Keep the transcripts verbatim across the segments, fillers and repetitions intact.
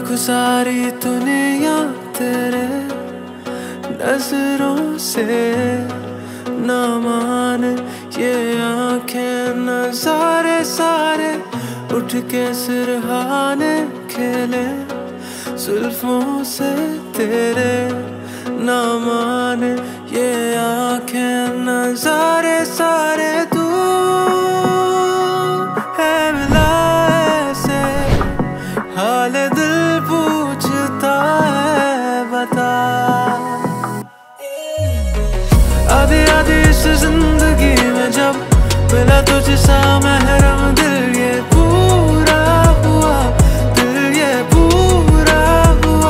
देखो सारी दुनिया तेरे नजरों से ना माने ये आंखें नजारे सारे उठ के सिरहाने खेले जुल्फों से तेरे ना माने ये आंखें नजारे सारे तू है मिला ऐसे हाल दिल पूछता है बता आधी आधी इस जिंदगी में जब मिला तुझसा महरम दिल ये पूरा हुआ दिल ये पूरा हुआ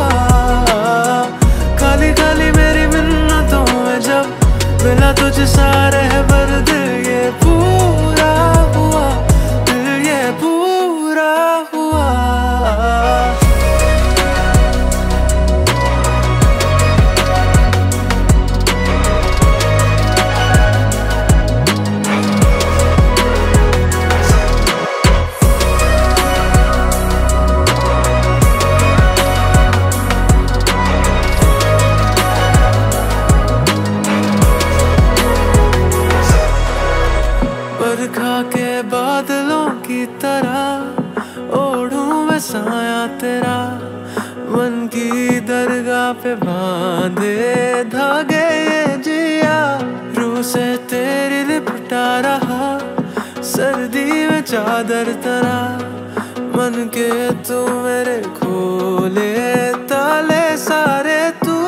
खाली खाली मेरी मिन्नतों में जब मिला तुझसा रहबर दिल ये पूरा हुआ दिल ये पूरा हुआ बरखा के बादलों की तरह ओढ़ूं मैं साया तेरा मन की दरगाह पे बांधे धागे ये जिया रूह से तेरी लिपटा रहा सर्दी में चादर तरा मन के तू मेरे खोले ताले सारे तू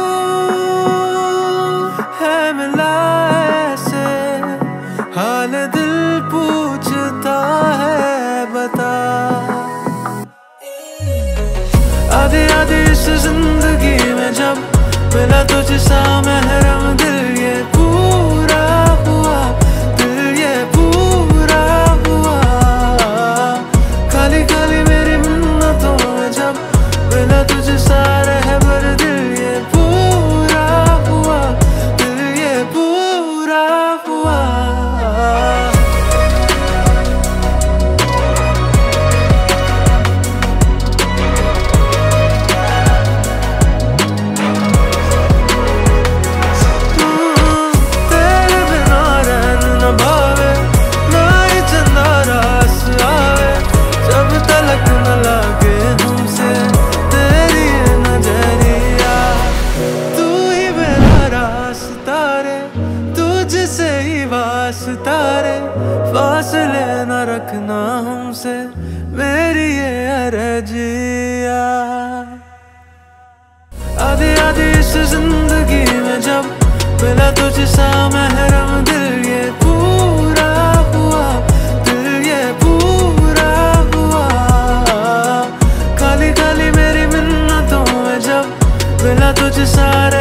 है मिला ऐसे हाल दिल पूछता है बता आधी आधी इस जिंदगी में जब मिला तुझसा महरम दिल ये पूरा हुआ दिल ये पूरा हुआ खाली खाली मेरी मिन्नतों में जब मिला तुझसा रहबर दिल ये पूरा हुआ दिल ये पूरा हुआ सितारे फासले न रखना हमसे मेरी ये अर्जिया आधी आधी इस जिंदगी में जब मिला तुझसा महरम दिल ये पूरा हुआ दिल ये पूरा हुआ खाली खाली मेरी मिन्नतों में जब मिला तुझसा